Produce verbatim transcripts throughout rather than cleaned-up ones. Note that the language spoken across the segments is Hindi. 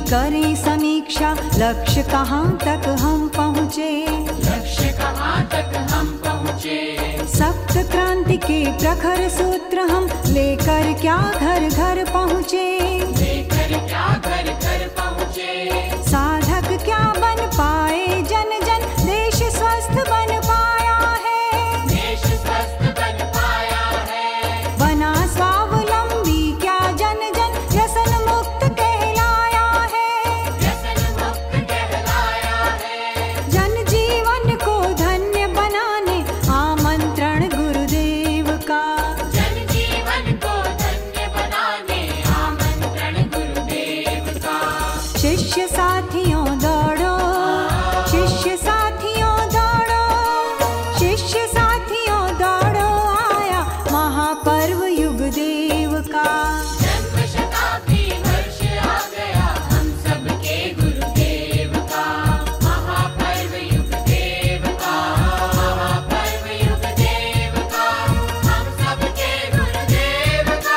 करें समीक्षा, लक्ष्य कहाँ तक हम पहुँचे, लक्ष्य कहाँ तक हम पहुँचे। सप्त क्रांति के प्रखर सूत्र हम लेकर क्या घर घर पहुँचे, लेकर क्या घर घर पहुँचे। साधक क्या बन पाए जन जन, देश स्वस्थ बन पाया है, देश स्वस्थ बन पाया है। बना स्वावलंबी क्या जन जन, व्यसन मुक्त कहलाया है, व्यसन मुक्त कहलाया है। जन जीवन को धन्य बनाने आमंत्रण गुरुदेव का, जन जीवन को धन्य बनाने आमंत्रण गुरुदेव का। शिष्य साथियों दौड़ो, शिष्य साथियों दौड़ो, शिष्य साथियों दौड़ो, आया महापर्व युग देव का। जन्म शताब्दी वर्ष आ गया हम सबके गुरुदेव का, महापर्व युग देव का, महापर्व युग देव का, हम सबके गुरुदेव का।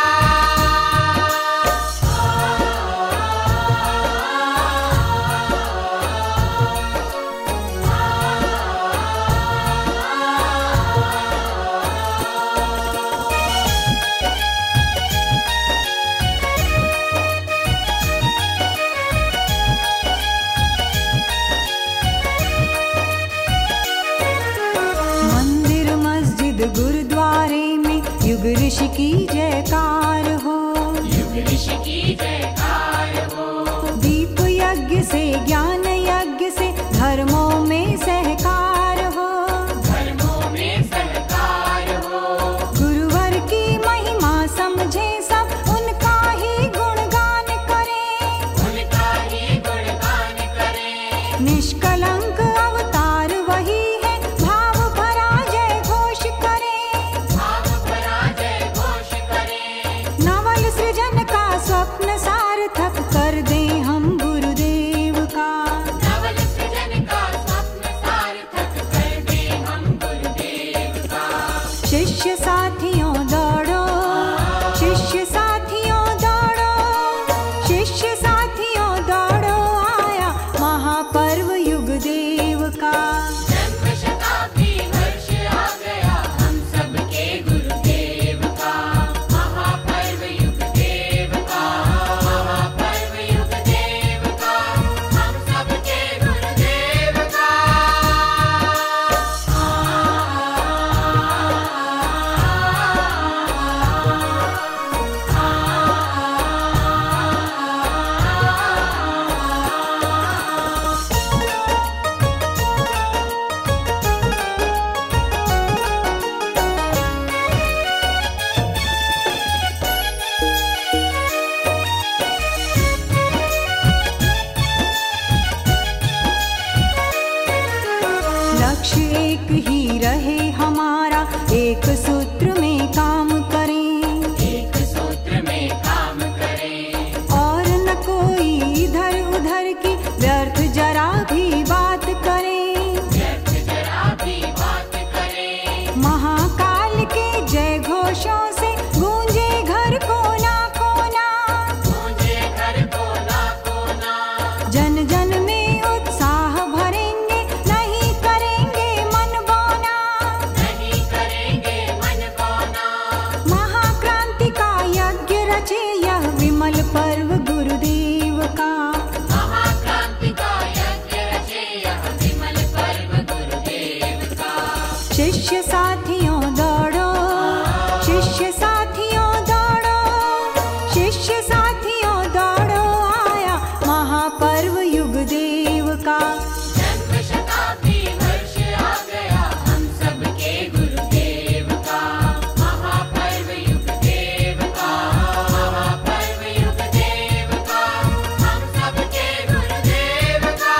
मंदिर मस्जिद गुरुद्वारे में युग ऋषि की जयकार हो, युग ऋषि की जयकार हो। दीप यज्ञ से ज्ञान यज्ञ से धर्मों में सहकार हो, धर्मों में सहकार हो। गुरुवर की महिमा समझे सब, उनका ही गुणगान करें, उनका ही गुणगान करें। निष्कलंक अवतार वही है, भाव भरा जय घोष करें, भाव भरा जय घोष करें। नवल सृजन का स्वप्न सार्थक कर दें हम गुरुदेव का, नवल सृजन का स्वप्न सार्थक कर दें हम गुरुदेव का। शिष्य साथियों दौड़ो, शिष्य साथियों दौड़ो, शिष्य साथियों दौड़ो, आया महापर्व युग देव का। जन्म शताब्दी वर्ष आ गया हम सबके गुरुदेव का, महापर्व युग देव का, महापर्व युग देव का, हम सबके गुरुदेव का। लक्ष्य एक ही रहे हमारा, एक सूत्र में काम करें, एक सूत्र में काम करें। और न कोई इधर उधर की व्यर्थ जरा भी बात करें, व्यर्थ जरा भी बात करें। महाकाल के जय घोषों से गूंजे घर कोना कोना, गूंजे घर कोना कोना। जन जन में उत्साह भरेंगे, नहीं करेंगे मन बोना, नहीं करेंगे मन कोना। महाक्रांति का यज्ञ रचे यह विमल पर्व गुरुदेव का, महाक्रांति का यज्ञ रचे यह विमल पर्व गुरुदेव का। शिष्य साथियों दौड़ो, शिष्य साथियों दौड़ो, शिष्य साथियों दौड़ो, आया महापर्व युग देव का। जन्म शताब्दी वर्ष आ गया हम सबके गुरुदेव का, महापर्व युग देव का, महापर्व युग देव का, हम सबके गुरुदेव का।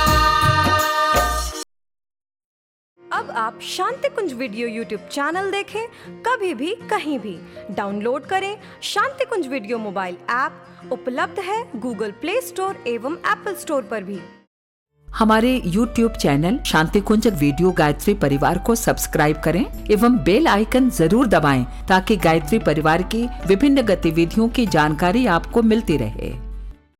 अब आप Shantikunj video YouTube channel देखें, कभी भी कहीं भी। डाउनलोड करें Shantikunj video mobile app, उपलब्ध है गूगल प्ले स्टोर एवं एप्पल स्टोर पर भी। हमारे YouTube channel Shantikunj video Gayatri Parivar को सब्सक्राइब करें एवं बेल आइकन जरूर दबाएं ताकि गायत्री परिवार की विभिन्न गतिविधियों की जानकारी आपको मिलती रहे।